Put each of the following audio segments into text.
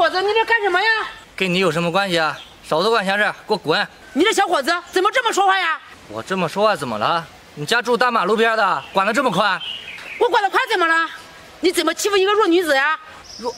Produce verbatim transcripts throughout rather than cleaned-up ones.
伙子，你这干什么呀？ 跟你有什么关系啊？少多管闲事，给我滚！ 你这小伙子怎么这么说话呀？ 我这么说话怎么了？你家住大马路边的，管得这么宽？ 我管得宽怎么了？你怎么欺负一个弱女子呀？ 弱？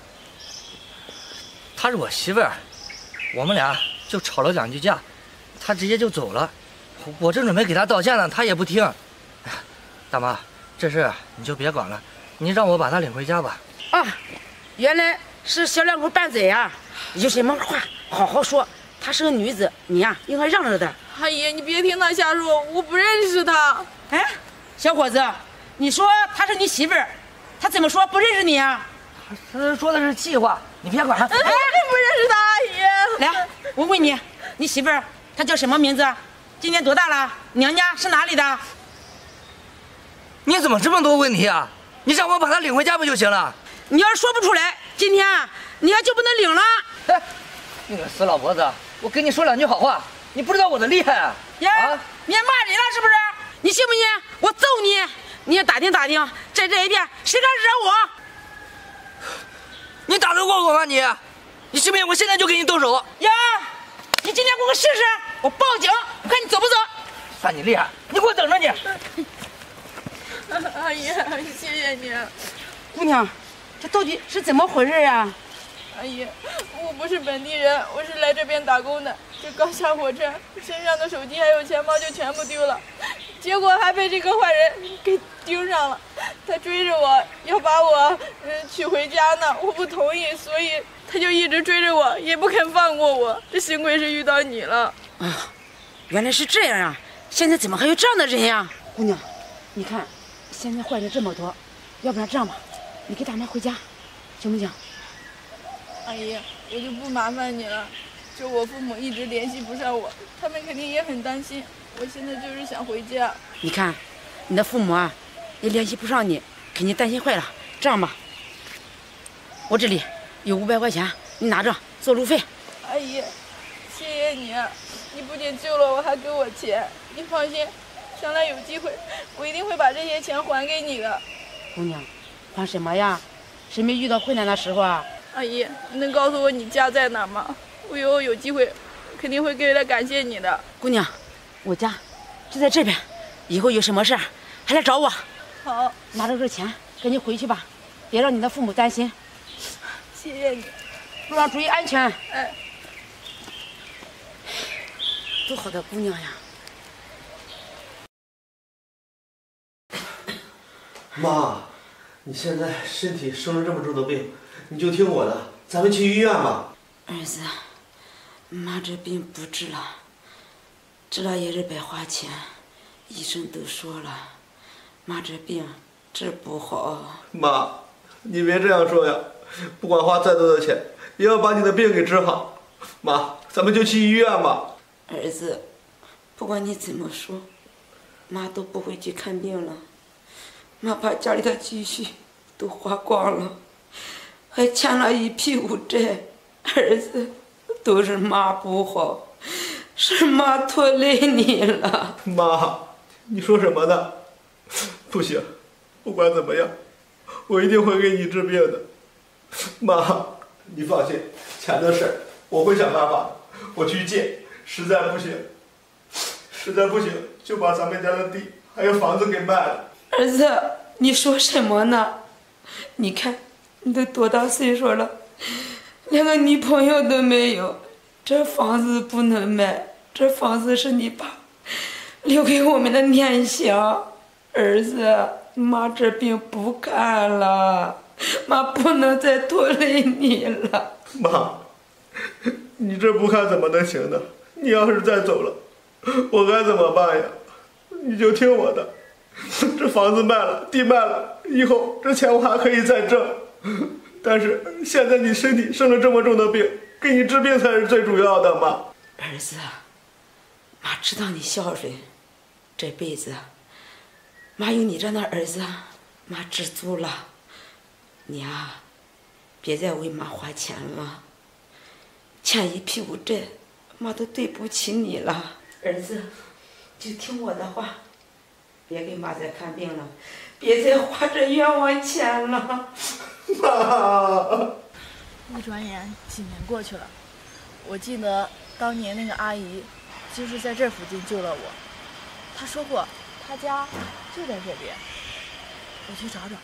她是我媳妇儿，我们俩就吵了两句架，她直接就走了。我正准备给她道歉呢，她也不听。大妈，这事你就别管了，你让我把她领回家吧。 啊，原来是小两口拌嘴呀！有什么话好好说。她是个女子，你呀应该让着点。 阿姨，你别听他瞎说，我不认识他。 哎，小伙子，你说她是你媳妇儿，她怎么说不认识你啊？ 他说的是气话，你别管他。 哎，不认识他，阿姨。 来，我问你，你媳妇儿她叫什么名字？今年多大了？娘家是哪里的？ 你怎么这么多问题啊？你让我把她领回家不就行了？ 你要是说不出来，今天你还就不能领了。 哎，你个死老婆子，我跟你说两句好话，你不知道我的厉害啊！ 呀，啊、你还骂人了是不是？你信不信我揍你？你也打听打听，在这一片谁敢惹我？ 你打得过我吗你？你信不信我现在就给你动手？ 呀，你今天给我试试，我报警，看你走不走？ 算你厉害，你给我等着你！ 阿姨，谢谢你。 姑娘，这到底是怎么回事呀？ 阿姨，我不是本地人，我是来这边打工的。这刚下火车，身上的手机还有钱包就全部丢了，结果还被这个坏人给盯上了。他追着我要把我嗯娶回家呢，我不同意，所以他就一直追着我，也不肯放过我。这幸亏是遇到你了。 啊，原来是这样啊！现在怎么还有这样的人呀？姑娘，你看，现在坏人这么多，要不然这样吧，你给大妈回家，行不行？ 阿姨，我就不麻烦你了。就我父母一直联系不上我，他们肯定也很担心。我现在就是想回家。 你看，你的父母啊，也联系不上你，肯定担心坏了。这样吧，我这里有五百块钱，你拿着做路费。 阿姨，谢谢你，你不仅救了我，还给我钱。你放心，将来有机会，我一定会把这些钱还给你的。 姑娘，还什么呀？谁没遇到困难的时候啊？ 阿姨，你能告诉我你家在哪吗？我以后有机会肯定会给他感谢你的。 姑娘，我家就在这边，以后有什么事还来找我。 好， 拿着这钱赶紧回去吧，别让你的父母担心。 谢谢你， 路上注意安全。 哎， 多好的姑娘呀！ 妈，你现在身体生了这么重的病，你就听我的，咱们去医院吧。 儿子，妈这病不治了，治了也是白花钱，医生都说了，妈这病治不好。 妈，你别这样说呀，不管花再多的钱，也要把你的病给治好。妈，咱们就去医院吧。 儿子，不管你怎么说，妈都不会去看病了。妈把家里的积蓄都花光了，还欠了一屁股债。儿子，都是妈不好，是妈拖累你了。 妈，你说什么呢？不行，不管怎么样，我一定会给你治病的。妈，你放心，钱的事我会想办法的，我去借，实在不行，实在不行就把咱们家的地还有房子给卖了。 儿子，你说什么呢？你看，你都多大岁数了，连个女朋友都没有，这房子不能卖，这房子是你爸留给我们的念想。儿子，妈这病不看了，妈不能再拖累你了。 妈，你这不看怎么能行呢？你要是再走了，我该怎么办呀？你就听我的，这房子卖了，地卖了，以后这钱我还可以再挣。但是现在你身体生了这么重的病，给你治病才是最主要的嘛。 儿子，妈知道你孝顺，这辈子妈有你这样的儿子，妈知足了。你啊，别再为妈花钱了，欠一屁股债，妈都对不起你了。儿子，就听我的话，别给妈再看病了，别再花这冤枉钱了。 妈， 我转眼几年过去了，我记得当年那个阿姨就是在这附近救了我。她说过，她家就在这边。我去找找。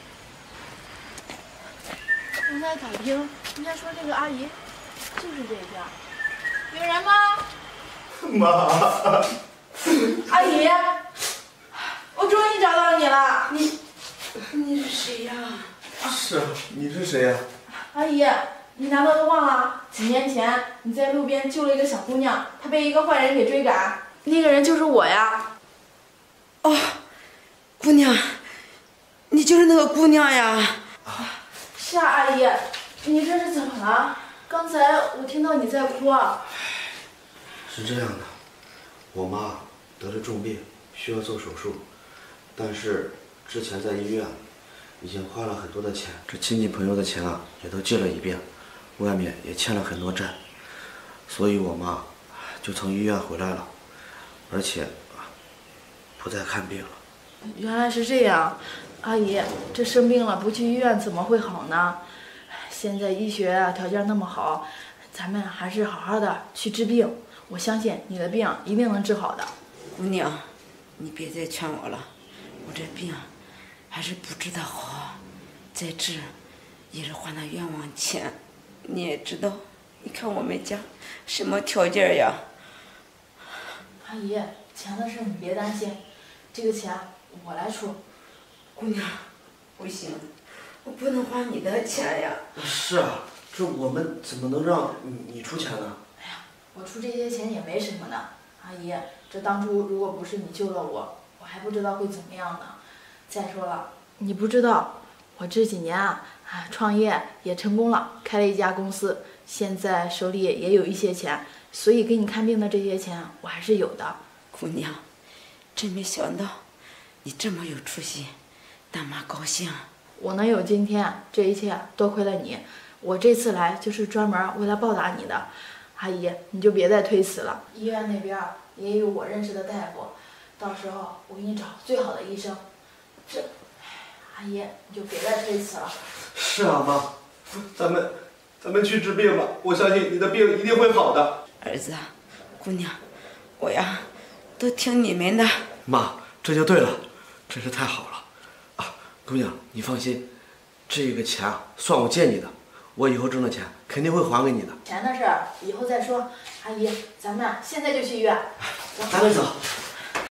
刚才打听，人家说这个阿姨就是这家。有人吗？ 妈。 阿姨，我终于找到你了。 你，你是谁呀？ 是啊，你是谁呀？ 阿姨，你难道都忘了几年前你在路边救了一个小姑娘，她被一个坏人给追赶，那个人就是我呀。 哦，姑娘，你就是那个姑娘呀？ 是啊，阿姨，你这是怎么了？刚才我听到你在哭啊。 是这样的，我妈得了重病，需要做手术，但是之前在医院已经花了很多的钱，这亲戚朋友的钱啊也都借了一遍，外面也欠了很多债，所以我妈就从医院回来了，而且不再看病了。 原来是这样，阿姨，这生病了不去医院怎么会好呢？现在医学啊条件那么好，咱们还是好好的去治病，我相信你的病一定能治好的。 姑娘，你别再劝我了，我这病还是不治的好，再治也是花那冤枉钱。你也知道，你看我们家什么条件呀？ 阿姨，钱的事你别担心，这个钱我来出。 姑娘，不行，我不能花你的钱呀。 是啊，这我们怎么能让你你出钱呢？ 哎呀，我出这些钱也没什么的。阿姨，这当初如果不是你救了我，我还不知道会怎么样呢。再说了，你不知道，我这几年啊，啊创业也成功了，开了一家公司，现在手里也有一些钱，所以给你看病的这些钱我还是有的。 姑娘，真没想到你这么有出息，大妈高兴。 我能有今天，这一切多亏了你。我这次来就是专门为了报答你的。阿姨，你就别再推辞了，医院那边也有我认识的大夫，到时候我给你找最好的医生。这，阿姨，你就别再推辞了。 是啊，妈，咱们咱们去治病吧，我相信你的病一定会好的。 儿子，姑娘，我呀，都听你们的。 妈，这就对了，真是太好了。啊，姑娘，你放心，这个钱啊，算我借你的，我以后挣了钱肯定会还给你的。 钱的事儿以后再说。阿姨，咱们现在就去医院。 咱们走。